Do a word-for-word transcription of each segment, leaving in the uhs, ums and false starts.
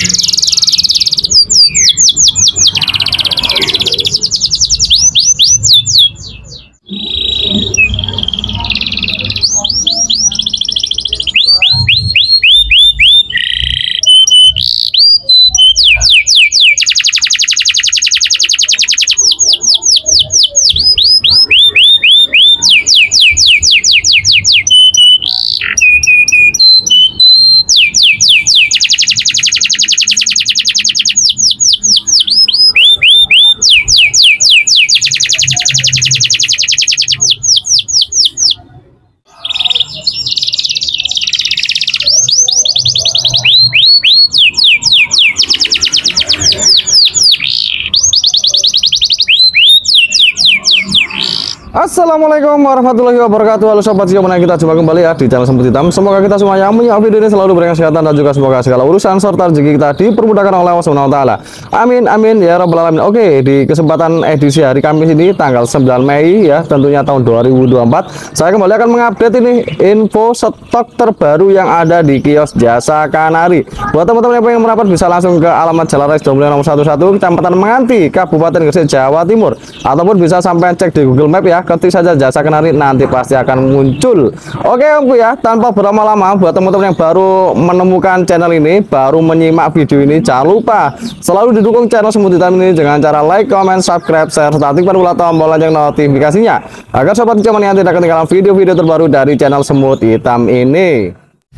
Assalamualaikum warahmatullahi wabarakatuh. Halo sobat Siomanang, kita jumpa kembali ya di channel Semut Hitam. Semoga kita semua yang menyimak video ini selalu diberikan kesehatan dan juga semoga segala urusan serta rezeki kita dipermudahkan oleh Allah Subhanahu wa taala. Amin amin ya rabbal alamin. Oke, di kesempatan edisi hari Kamis ini tanggal sembilan Mei ya, tentunya tahun dua ribu dua puluh empat, saya kembali akan mengupdate ini info stok terbaru yang ada di kios Jasa Kanari. Buat teman-teman yang pengen merapat bisa langsung ke alamat Jalan Raya Dombleng nomor satu satu Kecamatan Menganti, Kabupaten Gresik, Jawa Timur, ataupun bisa sampai cek di Google Map ya, ketik saja Jasa Kanari, nanti pasti akan muncul. Oke omku ya, tanpa berlama-lama, buat teman-teman yang baru menemukan channel ini, baru menyimak video ini, jangan lupa selalu didukung channel Semut Hitam ini dengan cara like, comment, subscribe, share, serta aktifkan pula tombol lonceng notifikasinya agar sobat Siomanang yang tidak ketinggalan video-video terbaru dari channel Semut Hitam ini.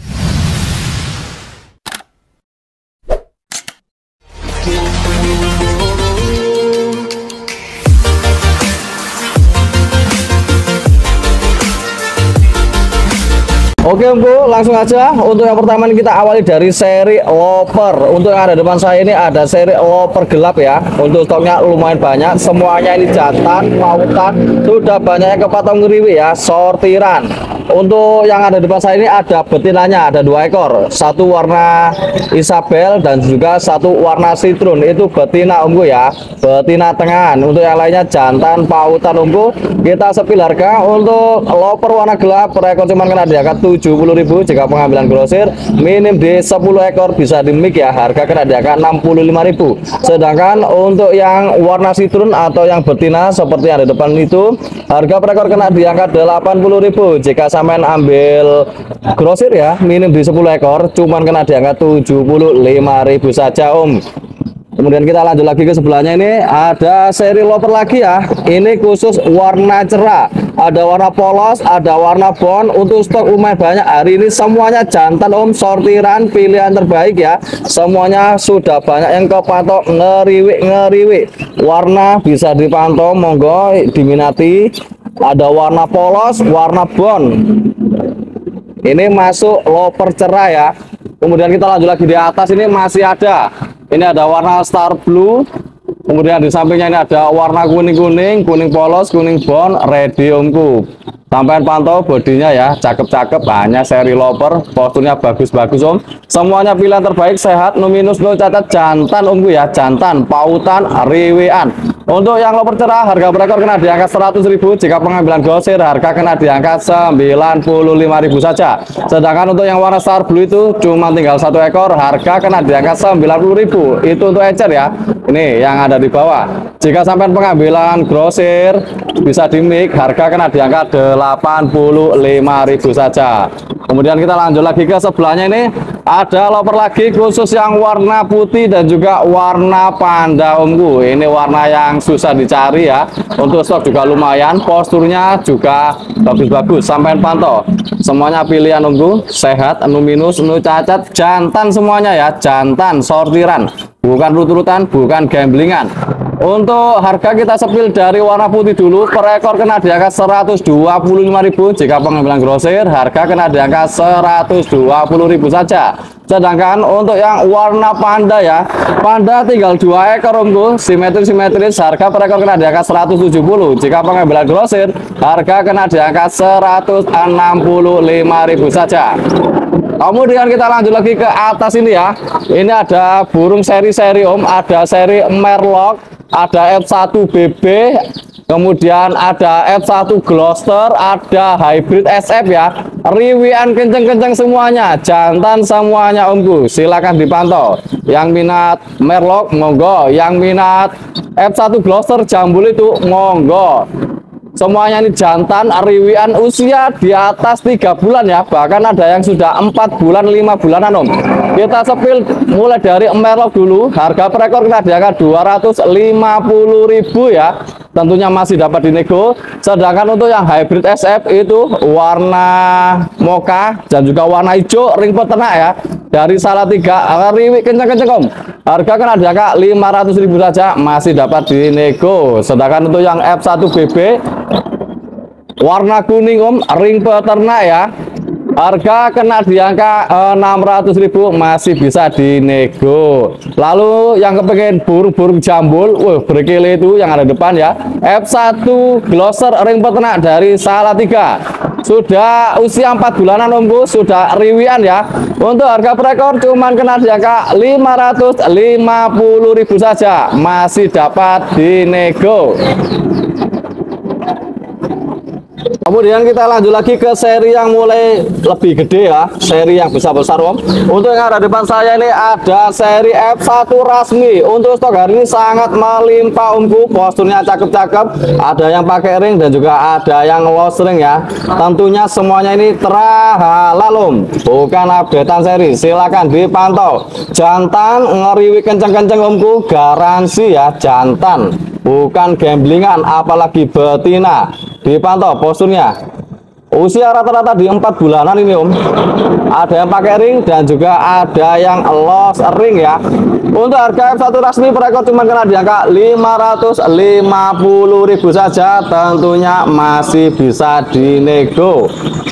Oke omku, langsung aja. Untuk yang pertama ini kita awali dari seri loper. Untuk yang ada depan saya ini ada seri loper gelap ya. Untuk stoknya lumayan banyak. Semuanya ini jantan, pautan, sudah banyaknya kepatong ngeriwi ya, sortiran. Untuk yang ada depan saya ini ada betinanya, ada dua ekor. Satu warna Isabel dan juga satu warna Citrun. Itu betina omku ya, betina tengahan. Untuk yang lainnya jantan, pautan omku. Kita sepil harga. Untuk loper warna gelap per ekor cuma kena di angka tujuh puluh ribu jika pengambilan grosir, minim di sepuluh ekor bisa di mik ya, harga kena di angka enam puluh lima ribu. Sedangkan untuk yang warna Citrun atau yang betina seperti yang ada depan itu, harga per ekor kena di angka delapan puluh ribu. Jika sampean ambil grosir ya, minim di sepuluh ekor, cuman kena di angka tujuh puluh lima ribu saja om. Kemudian kita lanjut lagi ke sebelahnya, ini ada seri loper lagi ya. Ini khusus warna cerah, ada warna polos, ada warna bond. Untuk stok lumayan banyak hari ini, semuanya jantan om, sortiran pilihan terbaik ya. Semuanya sudah banyak yang kepatok ngeriwi ngeriwi. Warna bisa dipantau, monggo diminati. Ada warna polos, warna bond. Ini masuk loper cerah ya. Kemudian kita lanjut lagi di atas, ini masih ada. Ini ada warna star blue. Kemudian di sampingnya ini ada warna kuning-kuning, kuning polos, kuning bond, ready omku. Sampai pantau bodinya ya, cakep-cakep, banyak seri loper, posturnya bagus-bagus om. Semuanya pilihan terbaik, sehat, no minus, no cacat, jantan omku ya, jantan, pautan, riwean. Untuk yang loper cerah, harga per ekor kena di angka seratus ribu. Jika pengambilan grosir, harga kena di angka sembilan puluh lima ribu saja. Sedangkan untuk yang warna star blue itu cuma tinggal satu ekor, harga kena di angka sembilan puluh ribu. Itu untuk ecer ya. Ini yang ada di bawah. Jika sampai pengambilan grosir bisa di mik, harga kena di angka delapan puluh lima ribu saja. Kemudian kita lanjut lagi ke sebelahnya, ini ada loper lagi khusus yang warna putih dan juga warna panda omku. Ini warna yang susah dicari ya. Untuk stok juga lumayan, posturnya juga bagus-bagus. Sampai pantau, semuanya pilihan omku, sehat, no minus, no cacat, jantan semuanya ya, jantan sortiran, bukan rut-rutan, bukan gamblingan. Untuk harga kita sepil dari warna putih dulu, per ekor kena di angka seratus dua puluh lima ribu. Jika pengambilan grosir, harga kena di angka seratus dua puluh ribu saja. Sedangkan untuk yang warna panda ya, panda tinggal dua ekor omku, simetris-simetris, harga per ekor kena di angka seratus tujuh puluh. Jika pengambilan grosir, harga kena di angka seratus enam puluh lima ribu saja. Kemudian kita lanjut lagi ke atas ini ya. Ini ada burung seri-seri om, ada seri merlok, ada F satu B B, Kemudian ada F satu Gloucester, ada hybrid S F ya. Riwian kenceng-kenceng semuanya, jantan semuanya omku. Silakan dipantau. Yang minat Merlok monggo, yang minat F satu Gloucester jambul itu monggo. Semuanya ini jantan, riwian, usia di atas tiga bulan ya. Bahkan ada yang sudah empat bulan, lima bulanan om. Kita sepil mulai dari Merlok dulu. Harga per ekor kita di angka dua ratus lima puluh ribu ya. Tentunya masih dapat dinego. Sedangkan untuk yang hybrid S F itu warna mocha dan juga warna hijau ring peternak ya. Dari Salatiga, riwi kenceng-kenceng om. Harga kan di angka lima ratus ribu saja, masih dapat dinego. Sedangkan untuk yang F satu B B warna kuning om, ring peternak ya. Harga kena di angka enam ratus ribu, masih bisa dinego. Lalu yang kepengen burung-burung jambul, wah berkele itu yang ada depan ya. F satu Gloucester ring peternak dari Salatiga. Sudah usia empat bulanan omku, sudah riwian ya. Untuk harga per ekor cuman kena di angka lima ratus lima puluh ribu saja, masih dapat dinego. Kemudian kita lanjut lagi ke seri yang mulai lebih gede ya, seri yang besar-besar om. Untuk yang ada depan saya ini ada seri F satu Rasmi. Untuk stok hari ini sangat melimpah omku, posturnya cakep-cakep. Ada yang pakai ring dan juga ada yang lost ring ya. Tentunya semuanya ini terhalal om, bukan updatean seri. Silakan dipantau. Jantan ngeriwi kenceng-kenceng omku, garansi ya jantan, bukan gamblingan, apalagi betina. Dipantau posturnya. Usia rata-rata di empat bulanan ini om. Ada yang pakai ring dan juga ada yang lost ring ya. Untuk harga F satu Rasmi per ekor cuma kena di angka lima ratus lima puluh ribu saja, tentunya masih bisa dinego.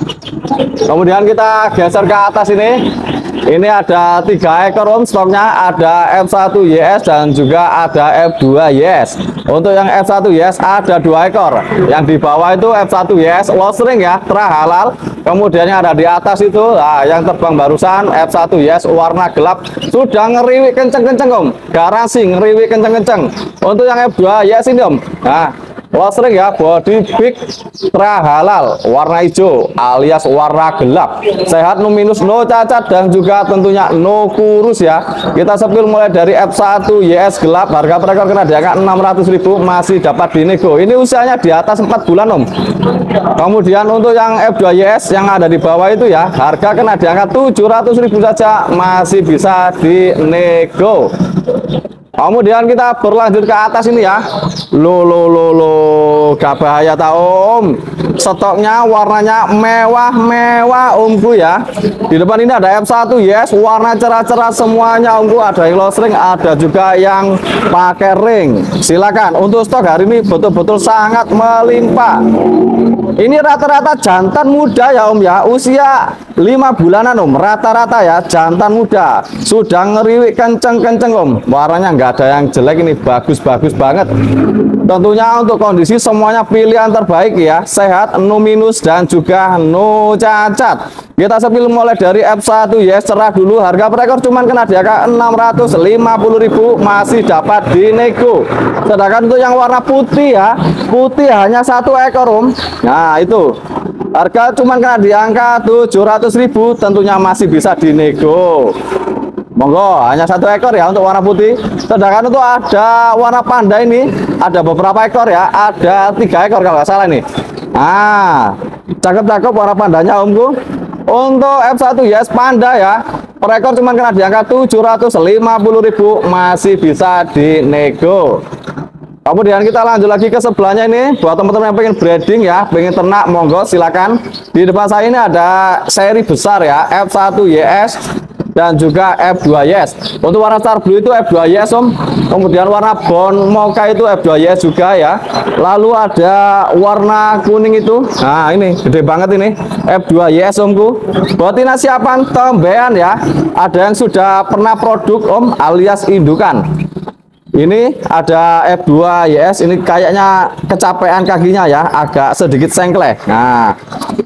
Kemudian kita geser ke atas ini. Ini ada tiga ekor om stoknya, ada F satu Y S dan juga ada F dua Y S. Untuk yang F satu Y S ada dua ekor. Yang di bawah itu F satu Y S lost ring ya, terhalal. Kemudian yang ada di atas itu, nah, yang terbang barusan F satu Y S warna gelap, sudah ngeriwi kenceng-kenceng om. Garansi ngeriwi kenceng-kenceng. Untuk yang F dua Y S ini om, nah lost ring ya, body big, terhalal, warna hijau alias warna gelap, sehat, no minus, no cacat dan juga tentunya no kurus ya. Kita sepil mulai dari F satu Y S gelap, harga per ekor kena di angka enam ratus ribu, masih dapat dinego. Ini usianya di atas empat bulan om. Kemudian untuk yang F dua Y S yang ada di bawah itu ya, harga kena di angka tujuh ratus ribu saja, masih bisa dinego. Kemudian kita berlanjut ke atas ini ya. Lo lo lo lo, gak bahaya tak om. Stoknya warnanya mewah-mewah omku ya. Di depan ini ada F satu Y S warna cerah-cerah semuanya omku. Ada yang lost ring, ada juga yang pakai ring. Silakan. Untuk stok hari ini betul-betul sangat melimpah. Ini rata-rata jantan muda ya om ya. Usia lima bulanan om, rata-rata ya jantan muda. Sudah ngeriwik kenceng-kenceng om. Warnanya nggak ada yang jelek, ini bagus-bagus banget. Tentunya untuk kondisi semuanya pilihan terbaik ya, sehat, no minus dan juga no cacat. Kita sepil mulai dari F satu Y S cerah dulu, harga per ekor cuman kena di angka enam ratus lima puluh ribu, masih dapat dinego. Sedangkan untuk yang warna putih ya, putih hanya satu ekor om. Nah itu harga cuman kena di angka tujuh ratus ribu, tentunya masih bisa dinego. Monggo, hanya satu ekor ya untuk warna putih. Sedangkan untuk ada warna panda ini ada beberapa ekor ya, ada tiga ekor kalau nggak salah nih. Ah, cakep-cakep warna pandanya omku. Untuk F satu Y S panda ya, per ekor cuma kena di angka tujuh ratus lima puluh ribu, masih bisa dinego. Kemudian kita lanjut lagi ke sebelahnya ini, buat teman-teman yang pengen breeding ya, pengen ternak, monggo silakan. Di depan saya ini ada seri besar ya, F satu Y S dan juga F dua Y S. Untuk warna star blue itu F dua Y S om. Kemudian warna bone mocha itu F dua Y S juga ya. Lalu ada warna kuning itu, nah ini gede banget ini, F dua Y S omku. Betina siapan tembean ya. Ada yang sudah pernah produk om, alias indukan. Ini ada F dua Y S, ini kayaknya kecapean kakinya ya, agak sedikit sengklek. Nah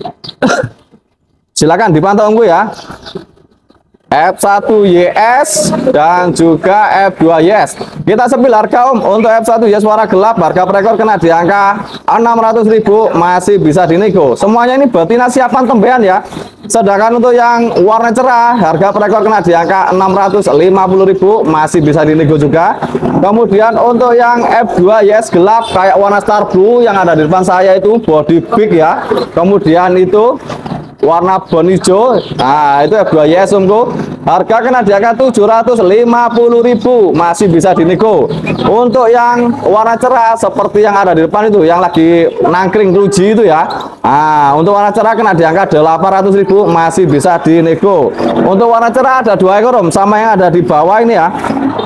silakan dipantau omku ya. F satu Y S dan juga F dua Y S. Kita sepil harga Om. Untuk F satu Yes warna gelap harga perekor kena di angka enam ratus ribu, masih bisa dinego. Semuanya ini betina siapan tembean ya. Sedangkan untuk yang warna cerah harga perekor kena di angka enam ratus lima puluh ribu, masih bisa dinego juga. Kemudian untuk yang F dua Yes gelap kayak warna Star Blue yang ada di depan saya itu body big ya. Kemudian itu warna bon hijau, nah itu F dua Yes Omku, harga kena di angka tujuh ratus lima puluh ribu, masih bisa dinego. Untuk yang warna cerah seperti yang ada di depan itu yang lagi nangkring ruji itu ya, nah untuk warna cerah kena di angka delapan ratus ribu, masih bisa dinego. Untuk warna cerah ada dua ekor Om, sama yang ada di bawah ini ya.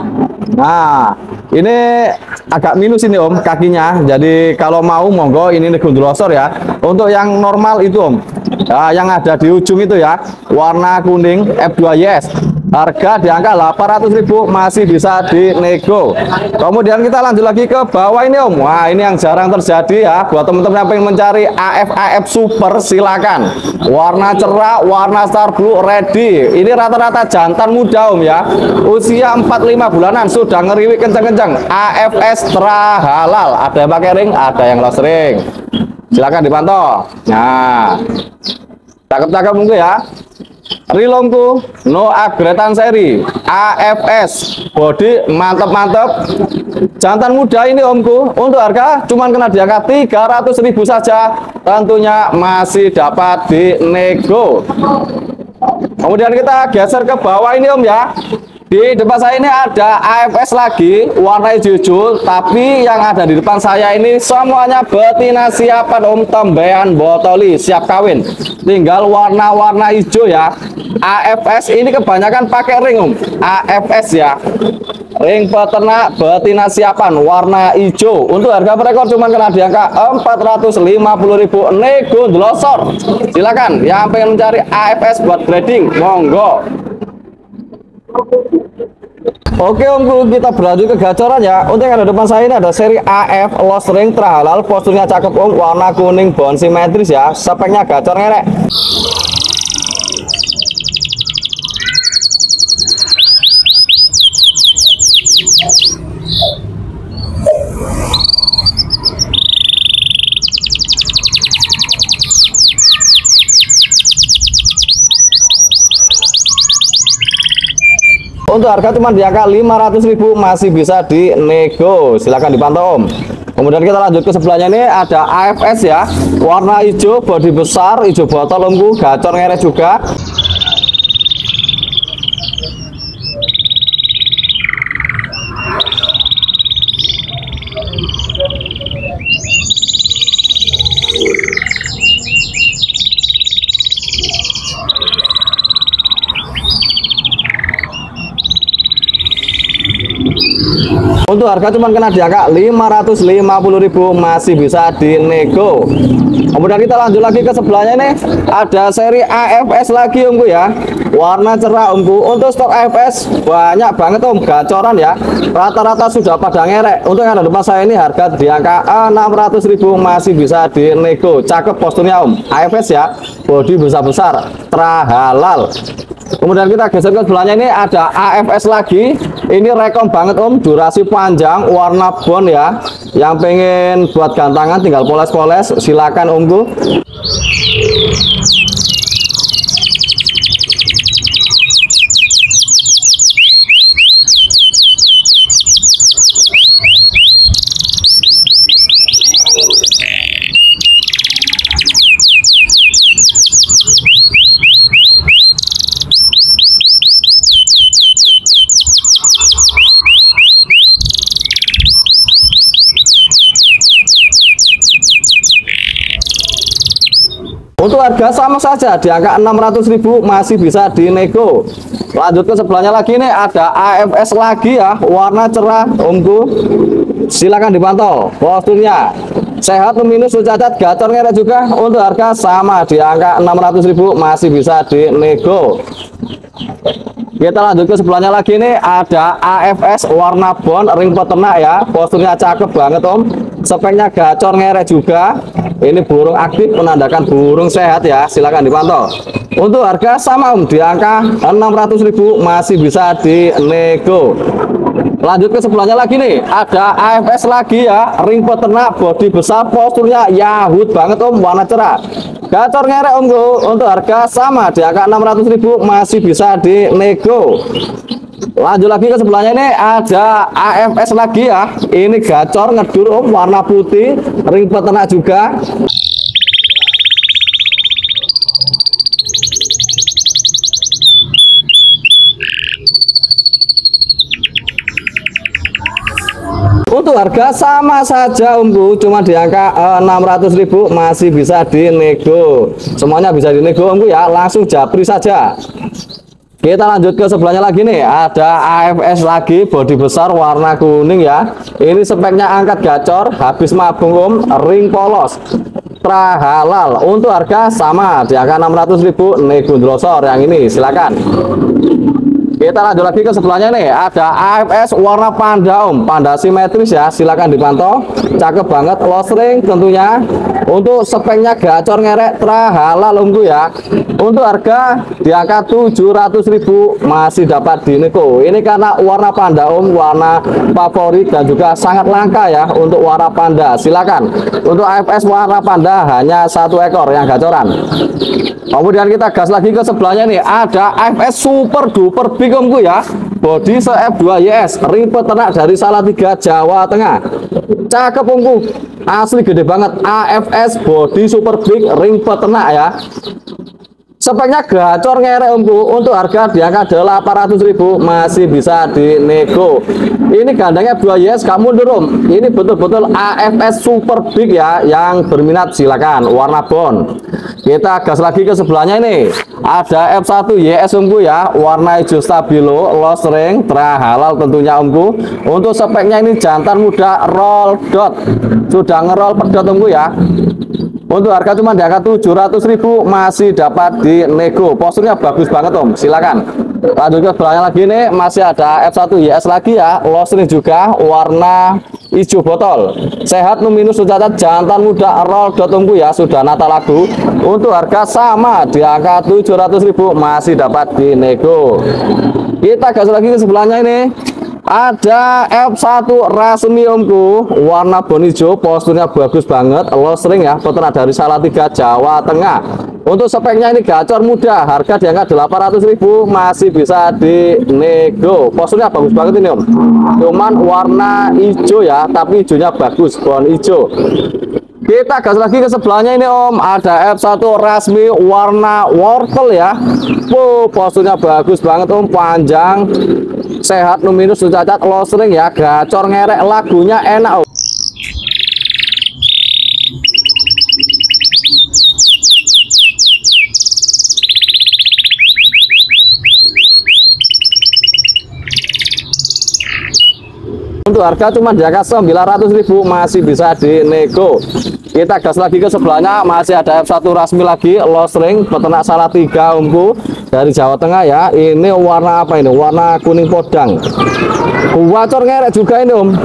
Nah ini agak minus ini Om kakinya, jadi kalau mau monggo ini nego glosor ya. Untuk yang normal itu Om, nah, yang ada di ujung itu ya, warna kuning F dua Yes, harga di angka delapan ratus ribu, masih bisa dinego. Kemudian kita lanjut lagi ke bawah ini Om. Wah ini yang jarang terjadi ya, buat teman-teman yang pengen mencari A F A F super silakan. Warna cerah, warna Star Blue ready. Ini rata-rata jantan muda Om ya, usia empat lima bulanan sudah ngeriwik kencang-kencang. A F S tra halal, ada yang pakai ring, ada yang los ring. Silakan dipantau. Nah, cakep-cakep mungkin ya. Rilongku no agretan seri A F S body mantep-mantep, jantan muda ini Omku. Untuk harga cuman kena di angka tiga ratus ribu saja, tentunya masih dapat dinego. Kemudian kita geser ke bawah ini Om ya. Di depan saya ini ada A F S lagi warna hijau, tapi yang ada di depan saya ini semuanya betina siapan Om, tembean botoli siap kawin, tinggal warna-warna hijau ya. A F S ini kebanyakan pakai ring Om, A F S ya, ring peternak betina siapan warna hijau. Untuk harga perekor cuma kena di angka empat ratus lima puluh ribu, nego glosor. Silakan yang pengen mencari A F S buat breeding monggo. Oke Omku, kita berlanjut ke gacoran ya. Untuk yang ada depan saya ini ada seri A F Los Ring Trahalal, posturnya cakep Om, warna kuning bone simetris ya, speknya gacor ngerek. Untuk harga cuma di angka lima ratus ribu, masih bisa dinego. Silahkan dipantau Om. Kemudian kita lanjut ke sebelahnya, ini ada A F S ya, warna hijau, bodi besar, hijau botol Omku, gacor ngerek juga. Untuk harga cuma kena di angka lima ratus lima puluh ribu, masih bisa dinego. Kemudian kita lanjut lagi ke sebelahnya, nih ada seri A F S lagi Omku ya, warna cerah Omku. Untuk stok A F S banyak banget Om, gacoran ya, rata-rata sudah pada ngerek. Untuk yang ada depan saya ini harga di angka enam ratus ribu, masih bisa dinego. Cakep posturnya Om, A F S ya, bodi besar-besar, tra halal. Kemudian kita geser ke sebelahnya, ini ada A F S lagi. Ini rekom banget Om, durasi panjang, warna bone ya. Yang pengen buat gantangan tinggal poles-poles, silakan Omku. Untuk harga sama saja di angka enam ratus ribu, masih bisa dinego. Lanjut ke sebelahnya lagi, nih ada A F S lagi ya, warna cerah Omku. Silakan dipantau posturnya sehat, minus cacat, gacor ngerek juga. Untuk harga sama di angka enam ratus ribu, masih bisa dinego. Kita lanjut ke sebelahnya lagi, nih ada A F S warna bone ring peternak ya, posturnya cakep banget Om. speknya gacor ngerek juga. Ini burung aktif menandakan burung sehat ya, silakan dipantau. Untuk harga sama Om, di angka enam ratus ribu masih bisa dinego. Lanjut ke sebelahnya lagi nih, ada A F S lagi ya, ring peternak, bodi besar, posturnya yahut banget Om, warna cerah. Gacor ngerek Om, untuk harga sama di angka enam ratus ribu masih bisa dinego. Lanjut lagi ke sebelahnya ini ada A F S lagi ya. Ini gacor ngedur Om, warna putih, ring peternak juga. Untuk harga sama saja Omku, cuma di angka enam ratus ribu masih bisa dinego. Semuanya bisa dinego Omku ya, langsung japri saja. Kita lanjut ke sebelahnya lagi nih, ada A F S lagi, bodi besar warna kuning ya. Ini speknya angkat gacor, habis mabung Om, ring polos, pra halal. Untuk harga sama di angka enam ratus ribu, nego drosor yang ini, silakan. Kita lanjut lagi ke sebelahnya nih, ada A F S warna panda Om, panda simetris ya, silakan dipantau. Cakep banget, los ring tentunya. Untuk speknya gacor ngerek, tra halal Omku ya. Untuk harga di angka tujuh ratus ribu masih dapat dinego. Ini karena warna panda Om, warna favorit dan juga sangat langka ya untuk warna panda. Silakan. Untuk A F S warna panda hanya satu ekor yang gacoran. Kemudian kita gas lagi ke sebelahnya nih, ada A F S super duper big Omku ya, bodi se F dua Y S, ring peternak dari Salatiga, Jawa Tengah. Cakep Omku, asli gede banget. A F S bodi super big, ring peternak ya. Speknya gacor ngerek Omku, untuk harga di angka delapan ratus ribu masih bisa dinego. Ini gandangnya dua Y S, gak mundur Om. Ini betul-betul A F S super big ya, yang berminat silakan, warna bond. Kita gas lagi ke sebelahnya ini, ada F satu Y S Omku ya, warna hijau stabilo, los ring, tra halal tentunya Omku. Untuk speknya ini jantan muda roll dot, sudah ngerol pedot Omku ya. Untuk harga cuma di angka tujuh ratus ribu masih dapat dinego. Posturnya bagus banget Om, silakan. Lanjut ke sebelahnya lagi nih, masih ada F satu Y S lagi ya, los ring juga, warna hijau botol, sehat numinus cacat, jantan muda roll dot Omku ya, sudah natal lagu. Untuk harga sama di angka tujuh ratus ribu masih dapat dinego. Kita gas lagi ke sebelahnya ini, ada F satu resmi Omku, warna bon hijau, posturnya bagus banget, los ring ya, peternak dari Salatiga, Jawa Tengah. Untuk speknya ini gacor muda, harga di angka delapan ratus ribu masih bisa dinego. Posturnya bagus banget ini Om, cuman warna hijau ya, tapi hijaunya bagus, bon hijau. Kita gas lagi ke sebelahnya ini Om, ada F satu resmi warna wortel ya. Oh, posturnya bagus banget Om, panjang, sehat numinus cacat, los ring ya, gacor ngerek, lagunya enak Om. Untuk harga cuma di angka sembilan ratus ribu masih bisa dinego. Kita gas lagi ke sebelahnya, masih ada F satu resmi lagi, los ring, peternak Salatiga Omku dari Jawa Tengah ya. Ini warna apa ini? Warna kuning podang. Gacor ngerek juga ini Om.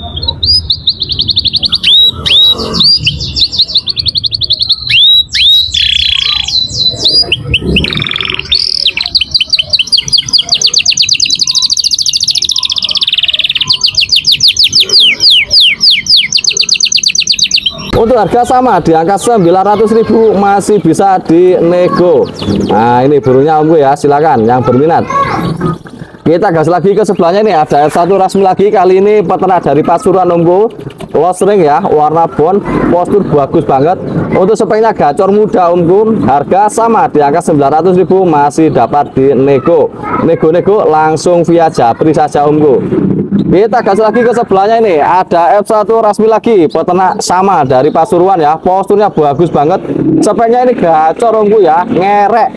Untuk harga sama di angka sembilan ratus ribu masih bisa dinego. Nah ini burungnya Omku ya, silakan yang berminat. Kita gas lagi ke sebelahnya nih, ada F satu resmi lagi, kali ini peternak dari Pasuruan Omku, los ring ya, warna bond, postur bagus banget. Untuk speknya gacor muda Omku, harga sama di angka sembilan ratus ribu masih dapat dinego. Nego-nego langsung via japri saja Omku. Kita gas lagi ke sebelahnya ini, ada F satu resmi lagi, peternak sama dari Pasuruan ya, posturnya bagus banget. Speknya ini gacor Omku ya, ngerek.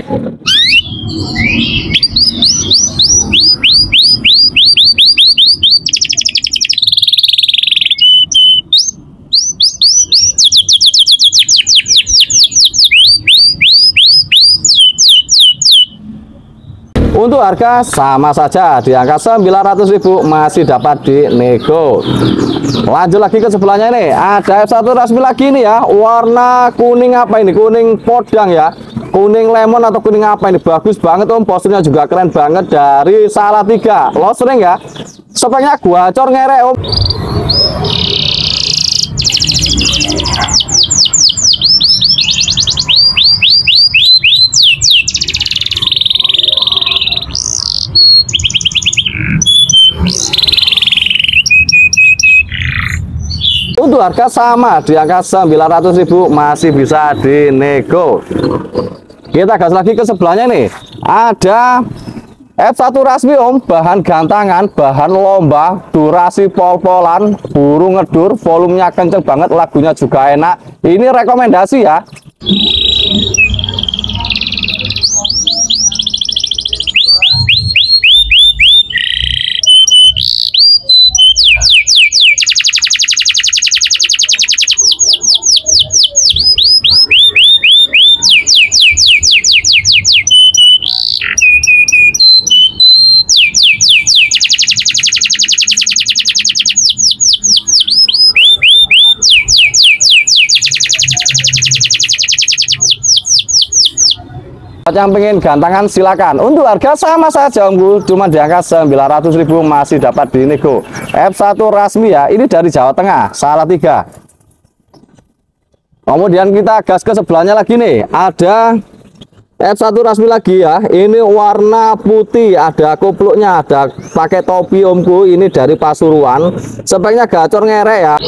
Untuk harga sama saja di angka sembilan ratus ribu, masih dapat dinego. Lanjut lagi ke sebelahnya ini, ada F satu Rasmi lagi nih ya, warna kuning apa ini? Kuning podang ya, kuning lemon atau kuning apa ini? Bagus banget om, posturnya juga keren banget dari Salatiga. Lo sering ya, speknya gacor ngerek om. Untuk harga sama di angka sembilan ratus ribu, masih bisa dinego. Kita gas lagi ke sebelahnya nih, ada F satu Rasmi om, bahan gantangan, bahan lomba, durasi pol-polan, burung ngedur, volumenya kenceng banget, lagunya juga enak. Ini rekomendasi ya. Yang pengen gantangan silakan. Untuk harga sama saja om, cuma di angka sembilan ratus ribu, masih dapat dinego. F satu Rasmi ya, ini dari Jawa Tengah, Salatiga. Kemudian kita gas ke sebelahnya lagi nih, ada F satu Rasmi lagi ya, ini warna putih, ada kupluknya, ada pakai topi omku, ini dari Pasuruan, speknya gacor ngerek ya.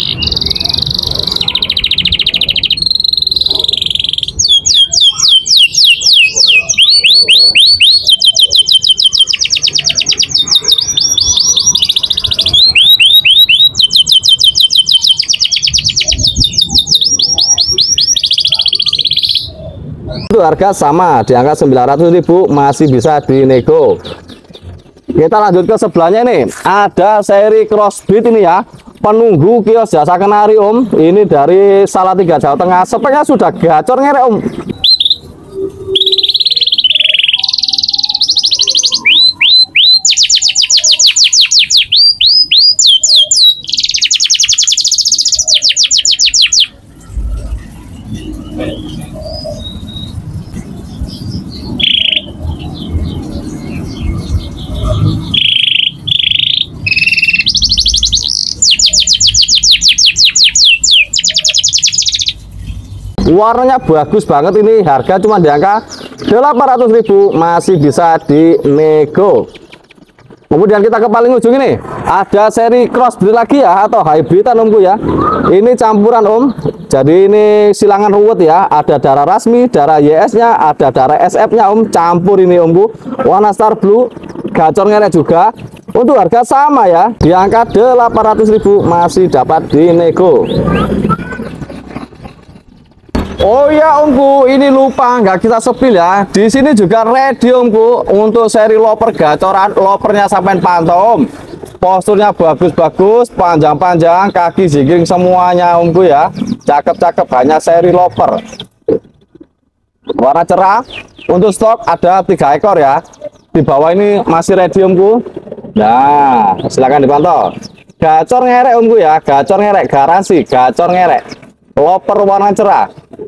Itu harga sama di angka sembilan ratus ribu, masih bisa dinego. Kita lanjut ke sebelahnya nih, ada seri Crossbeat ini ya, penunggu kios jasa kenari om, ini dari Salatiga Jawa Tengah, speknya sudah gacor ngerek om. Warnanya bagus banget, ini harga cuma di angka delapan ratus ribu, masih bisa dinego. Kemudian kita ke paling ujung ini, ada seri Crossbreed lagi ya, atau hybridan omku ya. Ini campuran om, jadi ini silangan ruwet ya, ada darah Rasmi, darah Y S nya, ada darah S F nya om, campur ini omku, warna Star Blue, gacor ngerek juga. Untuk harga sama ya, di angka delapan ratus ribu, masih dapat dinego. Oh ya omku, ini lupa nggak kita sepil ya. Di sini juga ready omku untuk seri loper gacoran, lopernya sampai pantau om. Posturnya bagus-bagus, panjang-panjang, kaki jigging semuanya omku ya. Cakep-cakep, hanya seri loper. Warna cerah. Untuk stok ada tiga ekor ya. Di bawah ini masih ready omku. Nah, silakan dipantau. Gacor ngerek omku ya, gacor ngerek, garansi gacor ngerek. Loper warna cerah.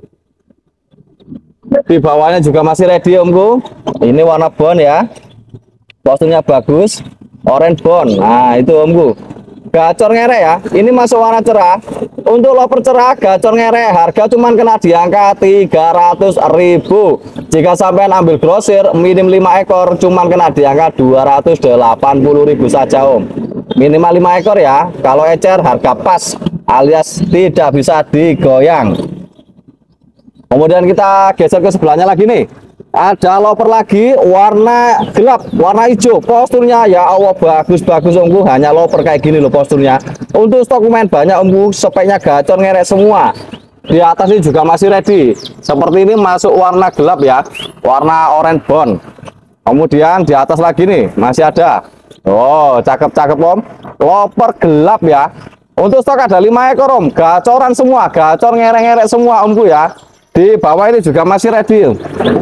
Di bawahnya juga masih ready omku. Ini warna bone ya, posturnya bagus, orange bone. Nah itu omku, gacor ngerek ya. Ini masuk warna cerah. Untuk loper cerah gacor ngerek, harga cuman kena di angka tiga ratus ribu. Jika sampai ambil grosir minim lima ekor, cuman kena di angka dua ratus delapan puluh ribu saja om. Minimal lima ekor ya. Kalau ecer harga pas, alias tidak bisa digoyang. Kemudian kita geser ke sebelahnya lagi nih, ada loper lagi warna gelap, warna hijau, posturnya ya Allah bagus-bagus omku, hanya loper kayak gini loh posturnya. Untuk stok lumayan banyak omku, speknya gacor ngerek semua. Di atas ini juga masih ready, seperti ini masuk warna gelap ya, warna orange bone. Kemudian di atas lagi nih masih ada, oh cakep-cakep om, loper gelap ya. Untuk stok ada lima ekor om, gacoran semua, gacor ngerek-ngerek semua omku ya. Di bawah ini juga masih ready.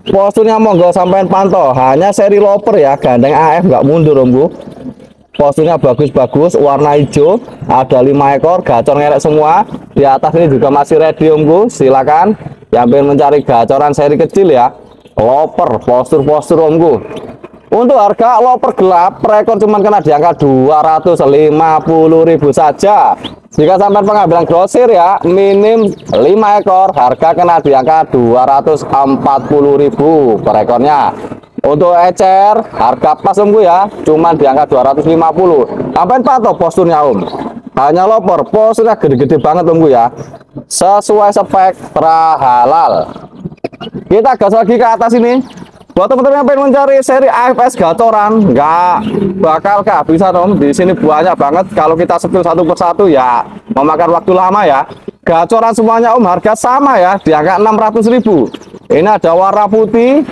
Posturnya monggo sampean pantau, hanya seri loper ya, gandeng A F nggak mundur omku. Posturnya bagus-bagus, warna hijau, ada lima ekor, gacor ngerek semua. Di atas ini juga masih ready omku. Silakan yang pengen mencari gacoran seri kecil ya, loper, postur-postur omku. Untuk harga loper gelap per ekor cuman kena di angka dua ratus lima puluh ribu saja. Jika sampai pengambilan grosir ya, minim lima ekor, harga kena di angka dua ratus empat puluh ribu per ekornya. Untuk ecer, harga pas omku ya, cuman di angka dua ratus lima puluh. Sampai pantau posturnya om. Hanya loper, posturnya gede-gede banget omku ya. Sesuai spek halal. Kita gas lagi ke atas ini. Buat teman-teman yang pengen mencari seri A F S gacoran, nggak bakal kehabisan om. Di sini banyak banget. Kalau kita sepil satu persatu ya memakan waktu lama ya. Gacoran semuanya om, harga sama ya, di angka enam ratus ribu. Ini ada warna putih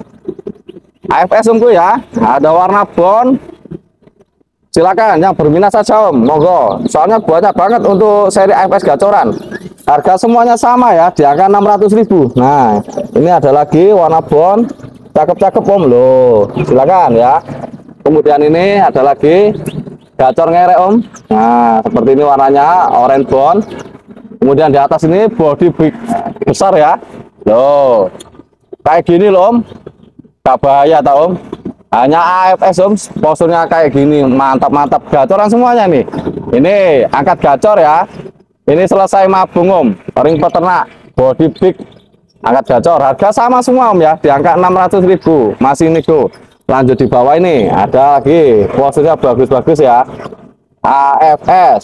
A F S omku ya, ada warna bond. Silakan yang berminat saja om, monggo. Soalnya banyak banget untuk seri A F S gacoran. Harga semuanya sama ya, di angka enam ratus ribu. Nah, ini ada lagi warna bond. Cakep-cakep om loh, silakan ya. Kemudian ini ada lagi gacor ngerek om. Nah, seperti ini warnanya orange bond. Kemudian di atas ini body big besar ya. Loh, kayak gini loh om. Gak bahaya tau om. Hanya A F S om, posturnya kayak gini, mantap-mantap. Gacoran semuanya nih. Ini angkat gacor ya. Ini selesai mabung om. Ring peternak, body big, angkat gacor, harga sama semua om ya, di angka enam ratus ribu, masih nego. Lanjut di bawah ini ada lagi posturnya bagus-bagus ya, A F S.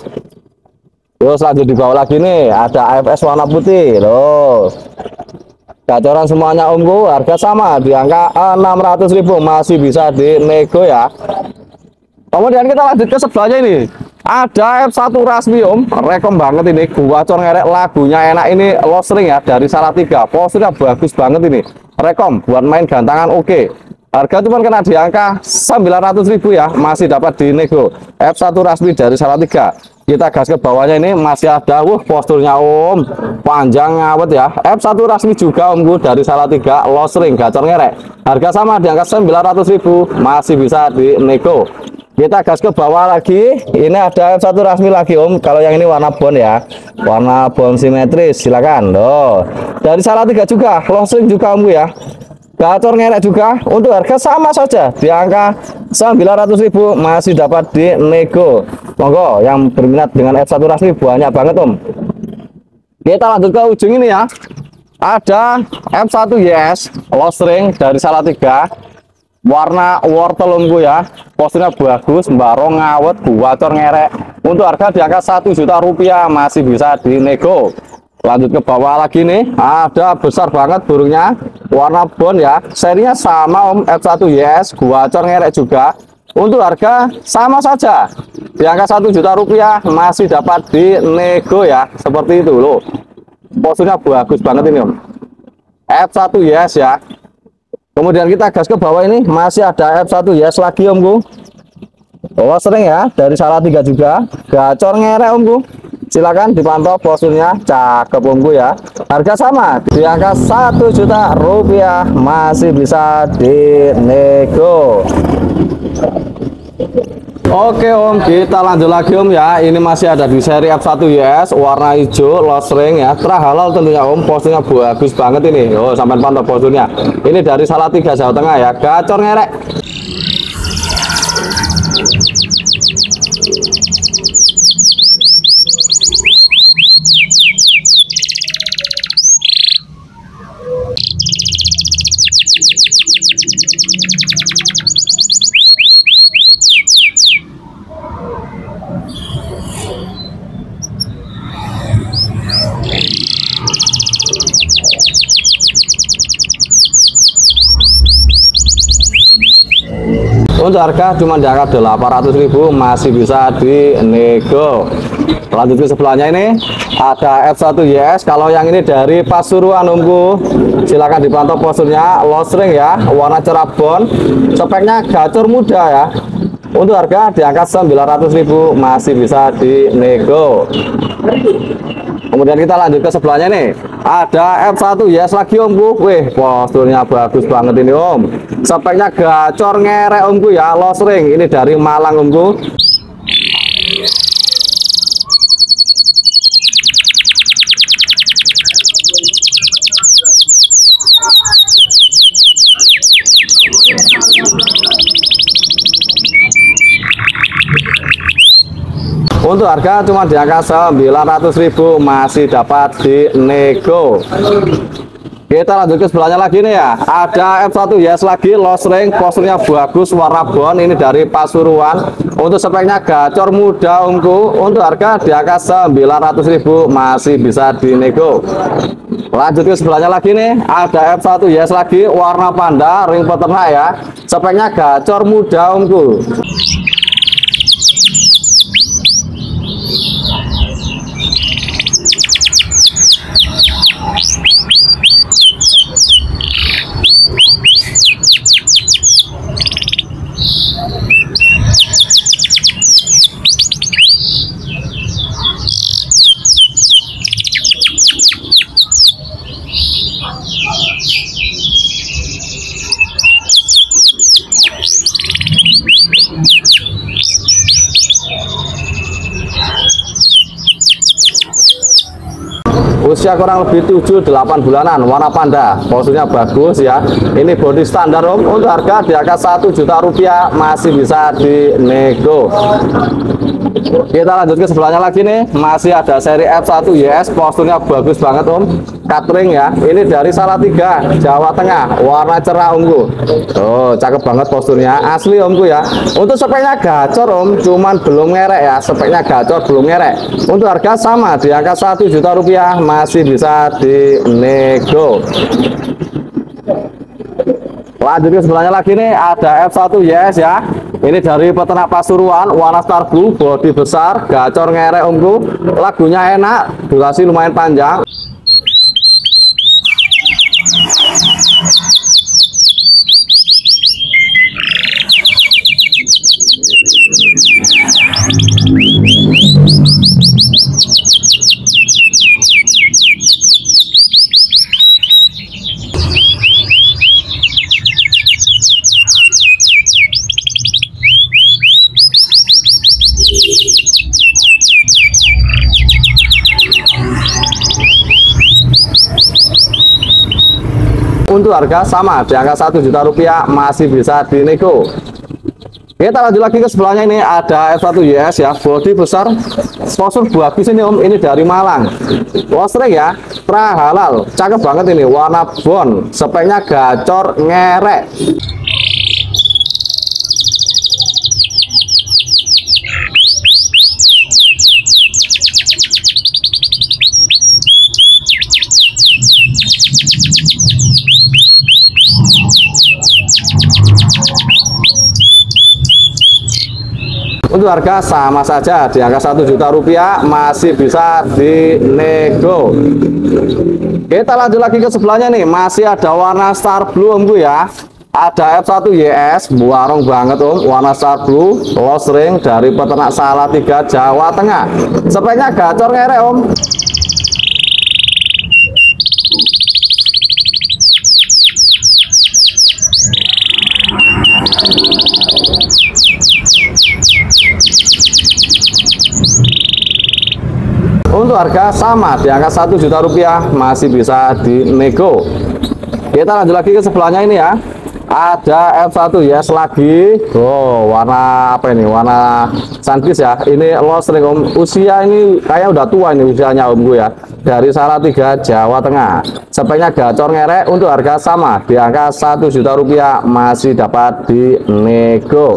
Terus lanjut di bawah lagi nih ada A F S warna putih loh. Gacoran semuanya omku, harga sama di angka enam ratus ribu, masih bisa dinego ya. Kemudian kita lanjut ke sebelahnya ini. Ada F satu Rasmi om, rekom banget ini, gacor ngerek, lagunya enak ini, lost ring ya, dari Salatiga. Posturnya bagus banget ini, rekom buat main gantangan oke. Harga cuma kena di angka sembilan ratus ribu ya, masih dapat dinego. F satu Rasmi dari Salatiga. Kita gas ke bawahnya ini masih ada, wuh posturnya om, panjang ngawet ya. F satu Rasmi juga omku dari Salatiga, lost ring, gacor ngerek. Harga sama di angka sembilan ratus ribu, masih bisa dinego. Kita gas ke bawah lagi, ini ada F satu Rasmi lagi om. Kalau yang ini warna bond ya, warna bond simetris, silakan loh. Dari Salatiga juga, lost ring juga omku ya, gacor ngerek juga. Untuk harga sama saja di angka sembilan ratus ribu, masih dapat dinego. Monggo yang berminat dengan F satu Rasmi banyak banget om. Kita lanjut ke ujung ini ya, ada F satu Y S lost ring dari Salatiga, warna wortel omku ya. Posturnya bagus, barong ngawet, gacor ngerek. Untuk harga di angka satu juta rupiah, masih bisa dinego. Lanjut ke bawah lagi nih, ada besar banget burungnya, warna bond ya. Serinya sama om, F satu Y S, gacor ngerek juga. Untuk harga sama saja di angka satu juta rupiah, masih dapat dinego ya. Seperti itu loh, posturnya bagus banget ini om, F satu Y S ya. Kemudian kita gas ke bawah ini, masih ada F satu Y S lagi omku. Oh sering ya, dari Salatiga juga, gacor ngerek omku. Silakan dipantau posturnya, cakep omku ya. Harga sama di angka satu juta rupiah, masih bisa dinego. Oke om, kita lanjut lagi om ya. Ini masih ada di seri F satu Y S warna hijau, lost ring ya, terhalal tentunya om. Posturnya bagus banget ini. Oh sampai pantau posturnya. Ini dari Salatiga Jawa Tengah ya, gacor ngerek. Untuk harga cuma di angka delapan ratus ribu, masih bisa dinego. Lanjut ke sebelahnya ini ada F satu Y S. Kalau yang ini dari Pasuruan omku, silakan dipantau posturnya, lost ring ya, warna cerah bond, speknya gacor muda ya. Untuk harga di angka sembilan ratus ribu, masih bisa dinego. Kemudian kita lanjut ke sebelahnya nih, ada F satu Yes lagi omku. Wih, posturnya bagus banget ini om, speknya gacor ngerek omku ya, lost ring, ini dari Malang omku. Untuk harga cuma di angka sembilan ratus ribu, masih dapat dinego. Kita lanjut ke sebelahnya lagi nih ya, ada F satu Yes lagi, lost ring, posturnya bagus, warna bon, ini dari Pasuruan. Untuk speknya gacor muda omku. Untuk harga di angka sembilan ratus ribu, masih bisa dinego. Lanjut ke sebelahnya lagi nih, ada F satu Yes lagi, warna panda, ring peternak ya, speknya gacor muda omku. Usia kurang lebih tujuh delapan bulanan, warna panda, posturnya bagus ya. Ini body standar om. Untuk harga di angka satu juta rupiah, masih bisa dinego. Kita lanjut ke sebelahnya lagi nih, masih ada seri F satu Yes, posturnya bagus banget om, catering ya, ini dari Salatiga, Jawa Tengah, warna cerah omku. Oh, cakep banget posturnya, asli omku ya. Untuk speknya gacor om, cuman belum ngerek ya, speknya gacor belum ngerek. Untuk harga sama di angka satu juta rupiah, masih bisa dinego. Lanjut ke sebelahnya lagi nih, ada F satu Yes ya, ini dari peternak Pasuruan, warna star blue, bodi besar, gacor ngerek omku. Lagunya enak, durasi lumayan panjang. Untuk harga sama di angka satu juta rupiah, masih bisa dinego. Kita lanjut lagi ke sebelahnya, ini ada F satu Yes ya, bodi besar, postur bagus ini om, ini dari Malang, lost ring ya, pra halal, cakep banget ini, warna bon, speknya gacor ngerek. Untuk harga sama saja di angka satu juta rupiah, masih bisa dinego. Kita lanjut lagi ke sebelahnya nih, masih ada warna star blue omku ya, ada F satu Yes, buarong banget om, warna star blue, lost ring, dari peternak Salatiga, Jawa Tengah, speknya gacor ngerek om. Untuk harga sama di angka satu juta rupiah, masih bisa dinego. Kita lanjut lagi ke sebelahnya ini ya, ada F satu Yes lagi. Oh, warna apa ini, warna Sunkist ya, ini lost ring om, usia ini kayak udah tua ini usianya om gue ya, dari Salatiga, Jawa Tengah, speknya gacor ngerek. Untuk harga sama di angka satu juta rupiah, masih dapat dinego.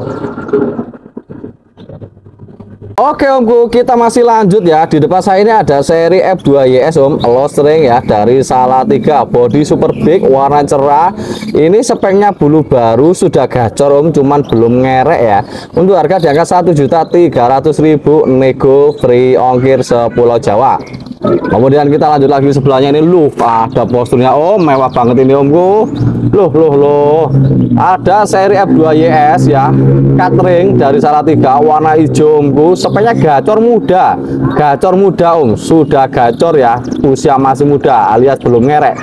Oke omku, kita masih lanjut ya. Di depan saya ini ada seri F dua Yes om, lost ring ya, dari Salatiga, body super big, warna cerah. Ini speknya bulu baru, sudah gacor om, cuman belum ngerek ya. Untuk harga di angka satu juta tiga ratus ribu, nego free ongkir sepulau Jawa. Kemudian kita lanjut lagi sebelahnya ini. Loh, ada posturnya om, mewah banget ini omku. Loh loh loh, ada seri F dua Y S ya, catering dari Salatiga, warna hijau omku. Speknya gacor muda, gacor muda om, sudah gacor ya, usia masih muda alias belum ngerek.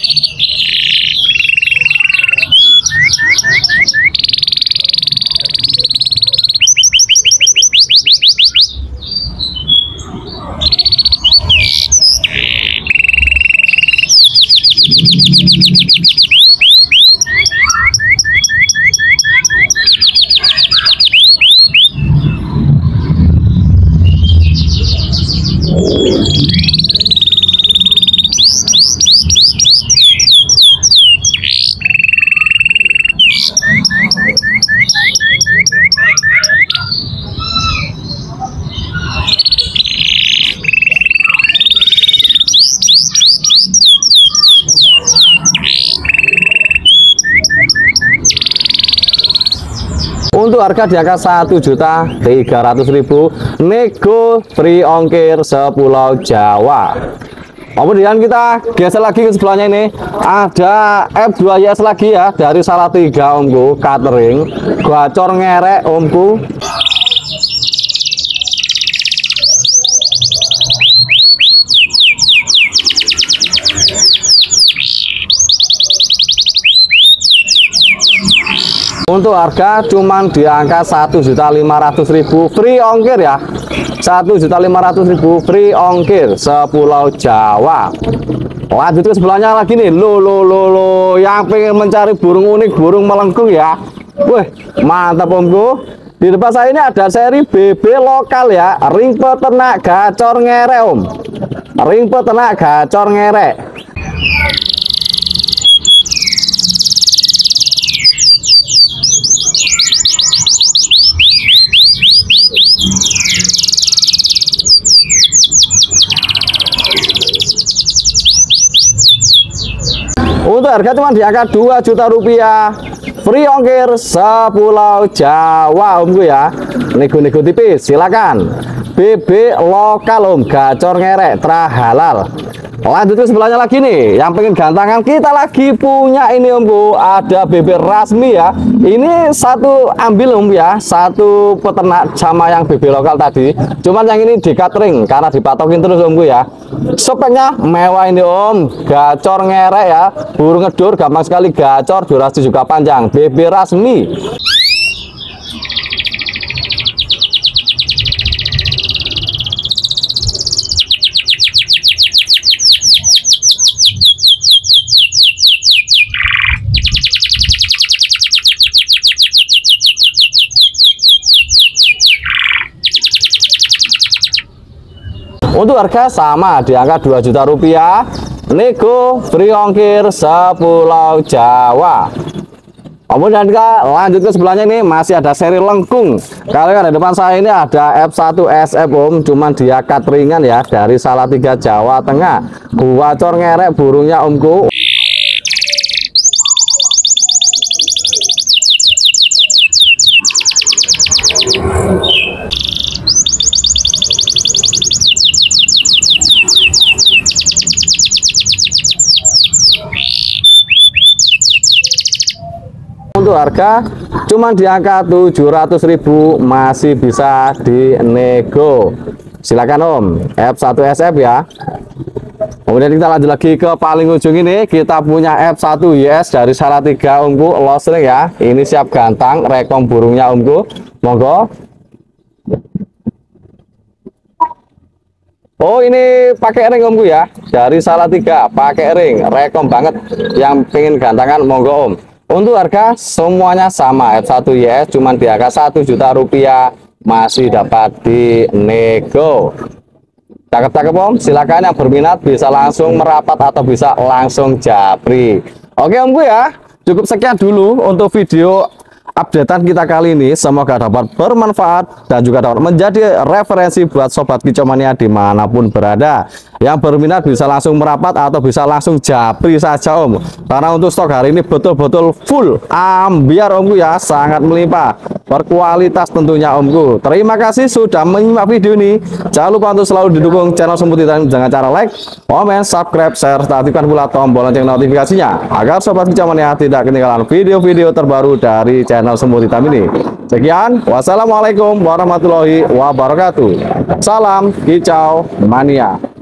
Untuk harga di angka satu juta tiga ratus ribu, nego free ongkir sepulau Jawa. Kemudian kita geser lagi ke sebelahnya ini, ada F dua Y S lagi ya, dari Salatiga omku, catering, gacor ngerek omku. Untuk harga cuman di angka satu juta lima ratus ribu, free ongkir ya. satu juta lima ratus ribu free ongkir sepulau Jawa. Lanjut ke sebelahnya lagi nih. Lo lo lo lo yang pengen mencari burung unik, burung melengkung ya. Wih, mantap omku. Di depan saya ini ada seri B B lokal ya, ring peternak gacor ngerek om. Ring peternak gacor ngerek. Untuk harga cuma di angka dua juta rupiah, free ongkir sepulau Jawa omku ya. Nego-nego tipis silakan. B B lokal om, gacor ngerek, tra halal. Lanjut ke sebelahnya lagi nih, yang pengen gantangan kita lagi punya ini omku, ada B B Rasmi ya. Ini satu ambil om ya, satu peternak sama yang B B lokal tadi. Cuman yang ini di catering karena dipatokin terus omku ya. Speknya mewah ini om, gacor ngerek ya, burung ngedur gampang sekali gacor, durasi juga panjang. B B Rasmi. Untuk harga sama di angka dua juta rupiah, nego free ongkir sepulau Jawa. Kemudian kita lanjut ke sebelahnya ini, masih ada seri lengkung. Kalau ada depan saya ini ada F satu S F om, cuman dia cateringan ya, dari Salatiga Jawa Tengah. Gacor ngerek burungnya omku. Untuk harga cuma di angka tujuh ratus ribu, masih bisa dinego. Silakan om, F satu S F ya. Kemudian kita lanjut lagi ke paling ujung ini, kita punya F satu Y S dari Salatiga omku, losring ya. Ini siap gantang, rekom burungnya omku. Monggo. Oh ini pakai ring omku ya, dari Salatiga pakai ring, rekom banget. Yang pengen gantangan monggo om. Untuk harga semuanya sama, F satu Y S cuman di angka satu juta rupiah, masih dapat dinego. Cakep-cakep om, silakan yang berminat bisa langsung merapat atau bisa langsung japri. Oke omku ya, cukup sekian dulu untuk video updatean kita kali ini. Semoga dapat bermanfaat dan juga dapat menjadi referensi buat sobat kicomania dimanapun berada. Yang berminat bisa langsung merapat atau bisa langsung japri saja om, karena untuk stok hari ini betul-betul full ambiar omku ya, sangat melimpah. berkualitas tentunya omku. Terima kasih sudah menyimak video ini. Jangan lupa untuk selalu didukung channel Semut Hitam dengan cara like, komen, subscribe, share, serta aktifkan pula tombol lonceng notifikasinya agar sobat kicauania tidak ketinggalan video-video terbaru dari channel Semut Hitam ini. Sekian, wassalamualaikum warahmatullahi wabarakatuh. Salam kicau mania.